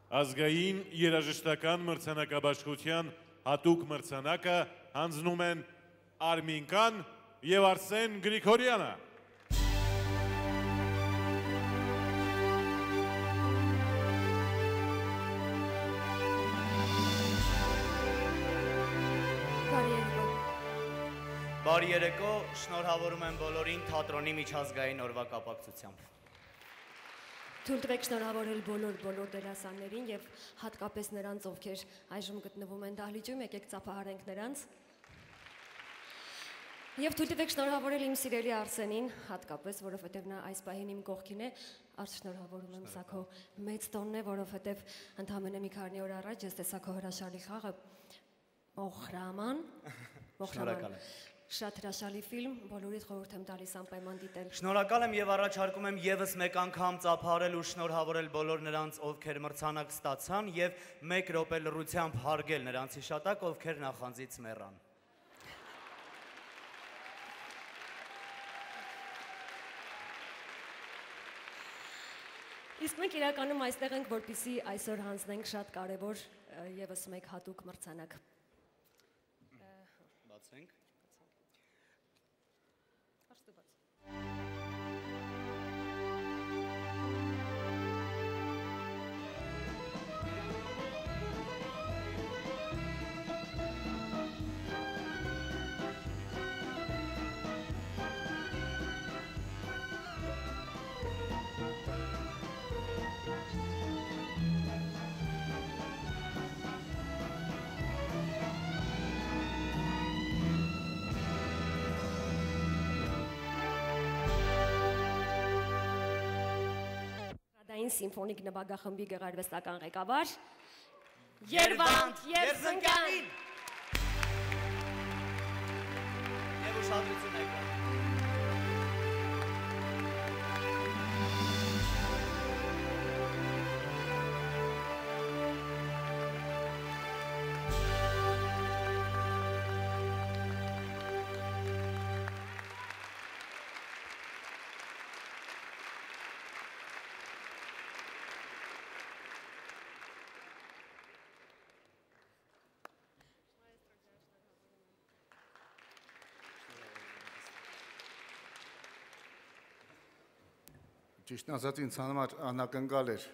ազգային երաժշտական մրցանակաբաշխության հատուկ մրցանակը հանձնում են Արմին Կան և Արսեն Գրիգորյանը։ Բարի երեկո, շնորհավորում եմ բոլորին թատրոնի միջազգային օրվա կապակցությամբ։ Թույլ տվեք շնորհավորել բոլոր դերասաններին և հատկապես նրանց, ովքեր այժմ գտնվում են դահլիճում, եկեք ծափահարենք նրանց։ Եվ թույլ տվեք շնորհավորել իմ սիրելի Արսենին, հատկապես, որովհետև նա այս պահին իմ կողքին է, շնորհավորում եմ, սա քո մեծ տոնն է, որովհետև ընդամենը մի քանի օր առաջ ես տեսա քո հրաշալի խաղը Մոխրաման։ Շնորհակալ եմ։ Շատ հրաշալի ֆիլմ, բոլորիդ խորհուրդ եմ տալիս անպայման դիտել։ Շնորհակալ եմ եւ առաջարկում եմ եւս մեկ անգամ ծափահարել ու շնորհավորել բոլոր նրանց, ովքեր մրցանակ ստացան եւ 1 րոպե լռությամբ հարգել նրանց հիշատակ, ովքեր նախանձից մեռան։ Իսկ մենք իրականում այստեղ ենք, որպեսզի այսօր հանձնենք շատ կարևոր եւս մեկ հատուկ մրցանակ։ Բացենք։ Սիմֆոնիկ նվագախմբի գեղարվեստական ղեկավար Երվանդ Երզնկյանին Եվ ուշադրություն եկա։ Ճիշտն ասած ինձ համար անակնկալ էր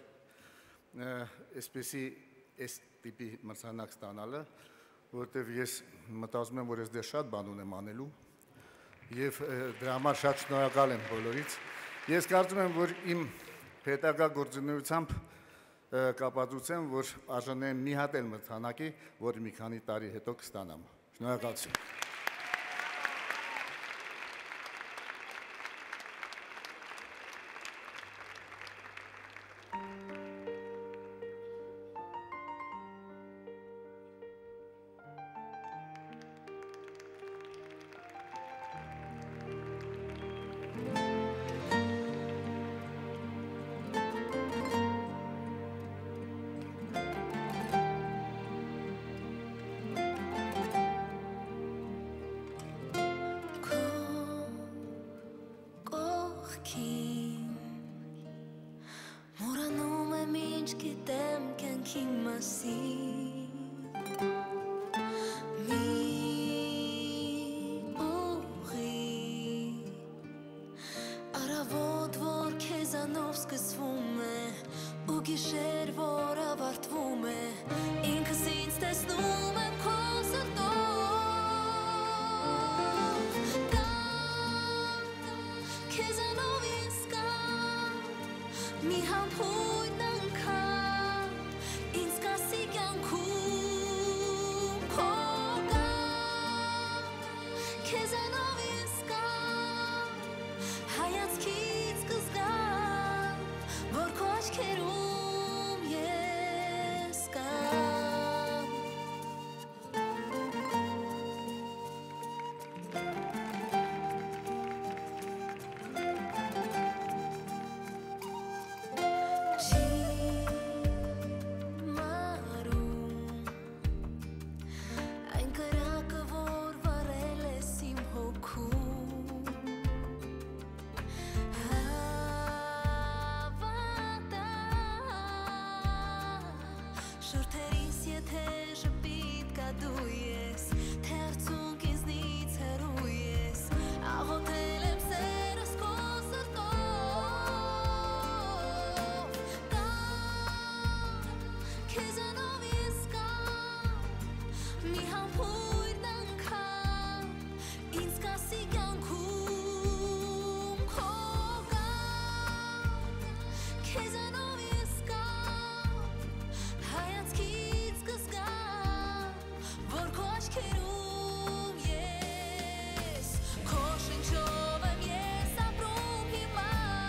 այս տիպի մրցանակ ստանալը, որովհետև ես մտածում եմ, որ ես դեռ շատ բան ունեմ անելու եւ դրա համար շատ շնորհակալ եմ բոլորից։ Ես կարծում եմ, որ իմ պետական գործունեությամբ կապացուցեմ, որ արժանի եմ մի հատ էլ մրցանակի, որը մի քանի տարի հետո կստանամ։ Շնորհակալություն։ Շուրթերիս եթե ժպիտ կա դու ես Թե արցունք ինձնից հեռու ես Աղոթել եմ սերս քո սրտով Կամ քեզանով ես կամ Մի համբույրն անգամ Ինձ կասի կյանքում քո կամ Քեզանով ես կամ Հայացքից կզգամ Որ քո աչքերում ես Քո շնչով եմ ես ապրում հիմա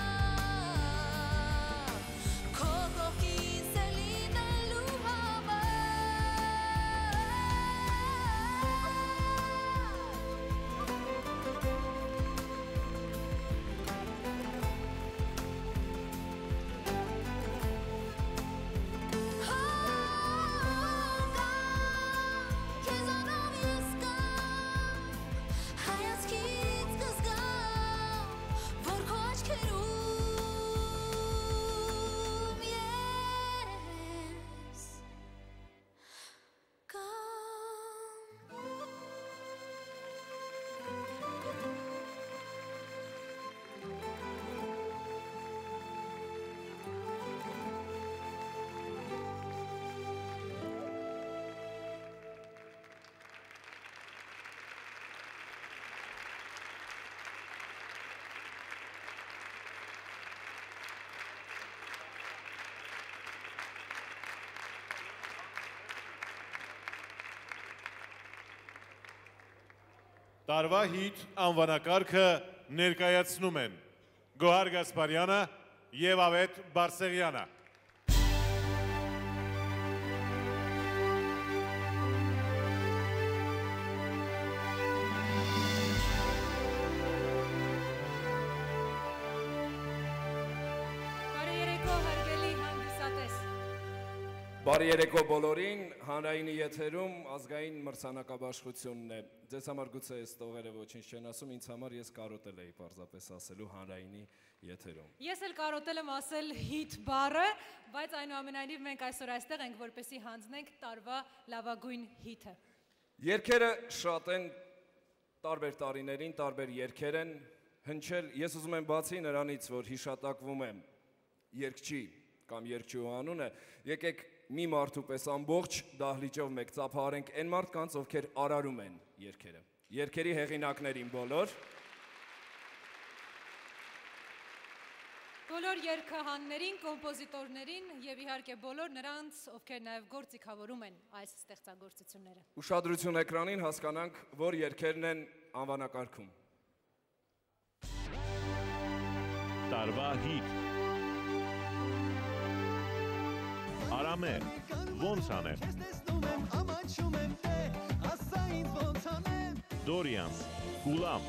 Քո կողքից է լինելու Քեզանով ես կամ Հայացքից կզգամ Որ քո աչքերում ես Կամ Տարվա հիթ անվանակարգը ներկայացնում են Գոհար Գասպարյանը եւ Ավետ Բարսեղյանը։ Բարի երեկո հարգելի հանդիսատես։ Բարի երեկո բոլորին, հանրայինի եթերում ազգային մրցանակաբաշխությունն է։ Ձեզ համար գուցե այս տողերը ոչինչ չեն ասում, ինձ համար ես կարոտել էի պարզապես ասելու հանրայինի եթերում։ Ես էլ կարոտել եմ ասել հիթ բառը, բայց այնուամենայնիվ մենք այսօր այստեղ ենք, որպեսզի հանձնենք տարվա լավագույն հիթը։ Երգերը շատ են, տարբեր տարիներին, տարբեր երգեր են հնչել, ես ուզում եմ բացի նրանից, որ հիշատակվում է երգչի կամ երգչու անունը, եկեք մի մարդու պես ամբողջ դահլիճով մեկ ծափահարենք այն մարդկանց, ովքեր արարում են երգերը։ Երգերի հեղինակներին բոլոր։ Բոլոր երգահաններին, կոմպոզիտորներին եւ իհարկե բոլոր նրանց, ովքեր նաեւ գործիքավորում են այս ստեղծագործությունները։ Ուշադրություն էկրանին հասկանանք, որ երգերն են անվանակարգում։ Տարվա հիթ Արամե, ոնց անեմ Դորիանս, Գուլամ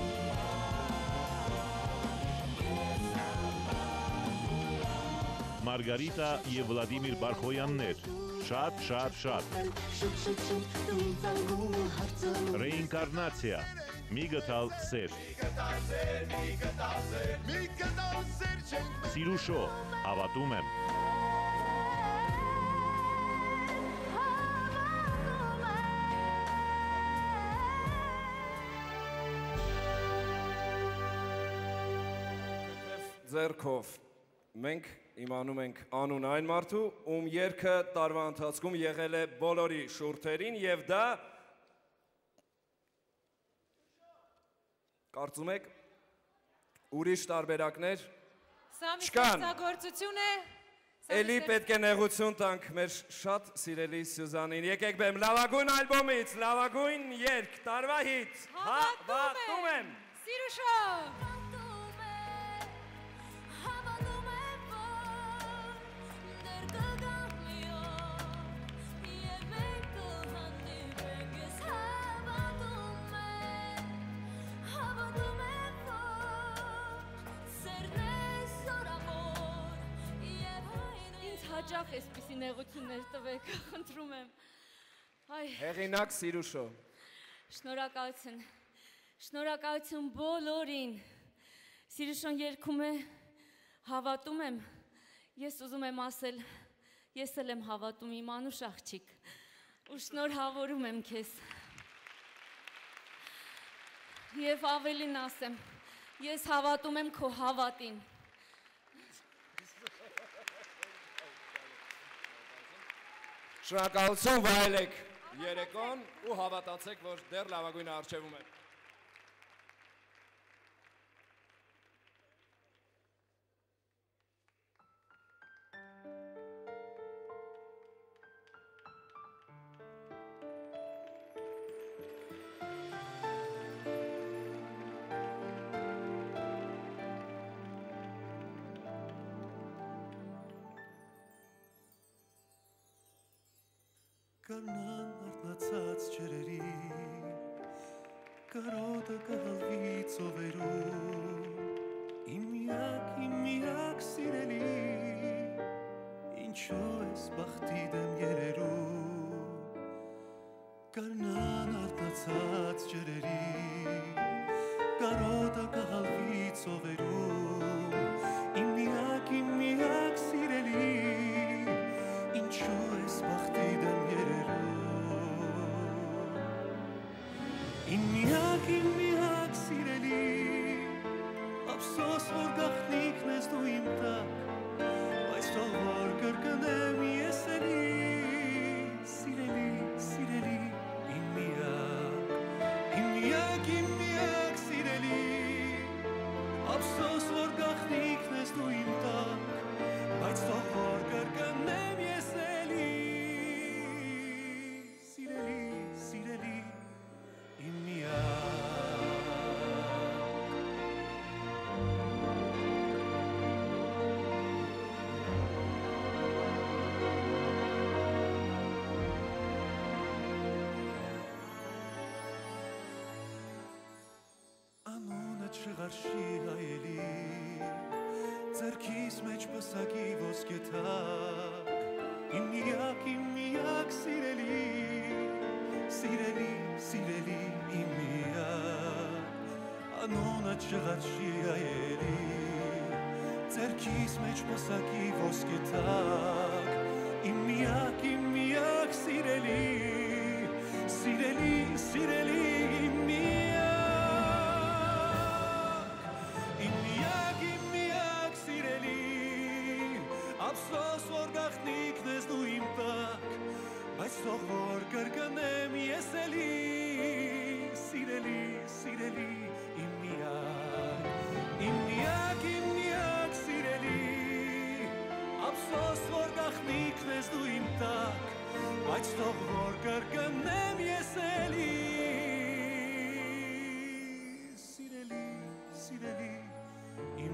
Մարգարիտա և Վլադիմիր Բարխոյաններ Շատ Ռեինկարնացիա Մի գտալ սեր Սիրուշո, հավատում եմ Ձեռքով մենք իմանում ենք անուն այն մարդու, ում երգը տարվա ընթացքում եղել է բոլորի շուրթերին եւ դա կարծում եք ուրիշ տարբերակներ Սա մի չկան։ ստեղծագործություն է։ Էլի պետք է նեղություն տանք մեր շատ սիրելի Սյուզանին։ Եկեք բեմ լավագույն ալբոմից, լավագույն երգ, տարվա հիթ։ Հավատում եմ։ Սիրուշո։ Հաճախ էսպիսի նեղություններ տվեք, խնդրում եմ։ Հեղինակ Սիրուշո։ Շնորհակալություն։ Շնորհակալություն բոլորին։ Սիրուշոն երգում է, հավատում եմ։ Ես ուզում եմ ասել, Ես էլ եմ հավատում իմ անուշ աղջիկ ու շնորհավորում եմ քեզ։ Եվ ավելին ասեմ, ես հավատում եմ քո հավատին։ Շնորհակալություն, վայելեք երեկոն ու հավատացեք, որ դեռ լավագույնը առջևում է։ Կառնան արթնացած ջրերի, կարոտը կհալվի ծովերում, իմ միակ սիրելի, ինչու ես բախտի դեմ երերում, կառնան արթնացած ջրերի, կարոտը կհալվի ծովերում, իմ միակ սիրելի, ինչու ես բախտի դեմ Իմ միակ սիրելի, ափսոս որ գաղտնիքն ես դու իմ տակ, բայց թող որ կրկնեմ ես էլի, սիրելի, իմ միակ սիրելի, ափսոս որ գաղտնիքն ես դու իմ տակ, բայց թող որ կրկնեմ ես էլի, սիրելի, իմ Անունը չղարշի հայելի, ձեռքիս մեջ պսակի ոսկե թակ, իմ միակ սիրելի, սիրելի իմ միակ, անունը չղարշի հայելի, ձեռքիս մեջ պսակի ոսկե թակ, իմ միակ սիրելի, իմ միակ սիրելի, ափսոս որ գաղտնիքն ես դու իմ տակ, բայց թող որ կրկնեմ ես էլի, սիրելի, իմ միակ սիրելի, ափսոս որ գաղտնիքն ես դու իմ տակ, բայց թող որ կրկնեմ ես էլի, սիրելի, իմ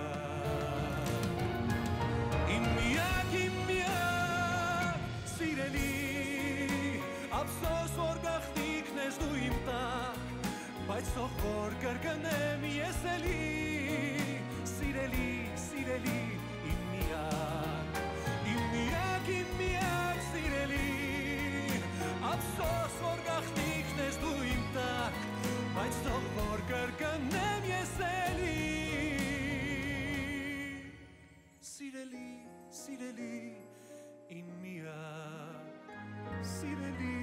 միակ սիրելի, ափսոս որ գաղտնիքն ես դու իմ տակ, բայց թող որ կրկնեմ ես էլի, սիրելի, իմ միակ սիրելի, ափսոս որ գաղտնիքն ես դու իմ տակ, բայց թող որ կրկնեմ ես էլի, սիրելի, իմ միակ սիրելի